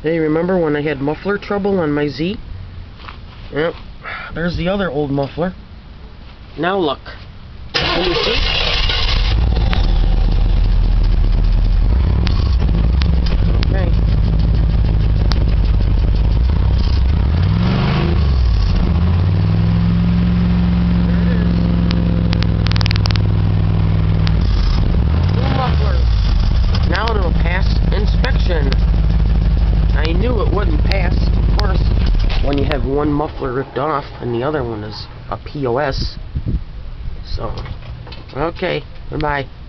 Hey, remember when I had muffler trouble on my Z? Yep, there's the other old muffler. Now look. Can you see? Okay. There it is. New muffler. Now it'll pass inspection. I knew it wouldn't pass, of course, when you have one muffler ripped off and the other one is a POS. So, okay, goodbye.